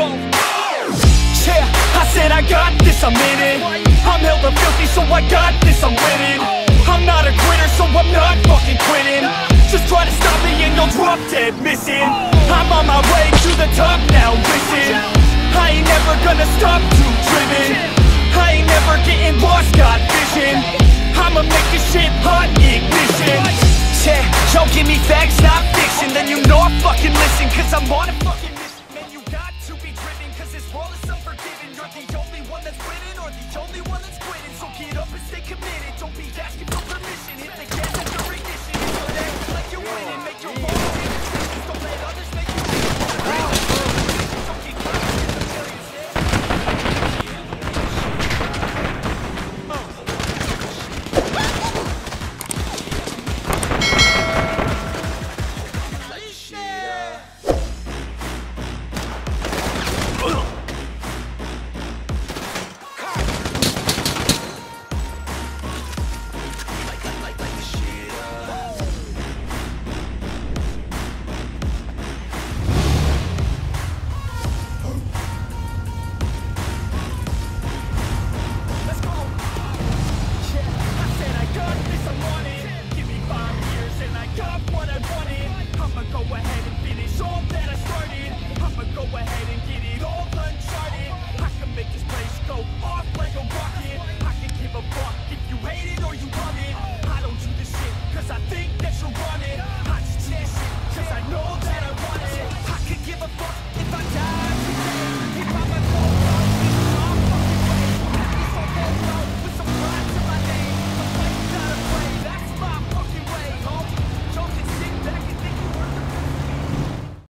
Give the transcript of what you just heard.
go. Yeah, I said I got this, I'm in it. I'm hella filthy, so I got this, I'm winning. I'm not a quitter, so I'm not fucking quitting. Just try to stop me and you'll drop dead missing. I'm on my way to the top now, listen. I ain't never gonna stop, too driven. I ain't never getting lost, got vision. I'ma make this shit hot, ignition. Yeah, y'all give me facts, not fiction. Then you know I fucking listen, cause I'm on it.